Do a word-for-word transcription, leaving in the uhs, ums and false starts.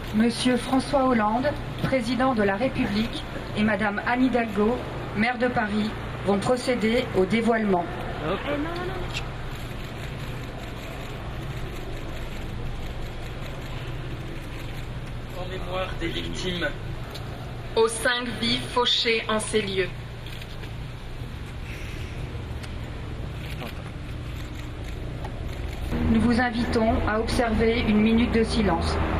Monsieur François Hollande, président de la République, et Madame Anne Hidalgo, maire de Paris, vont procéder au dévoilement. Hop. Eh, non, non, non. En mémoire des victimes. Aux cinq vies fauchées en ces lieux. Nous vous invitons à observer une minute de silence.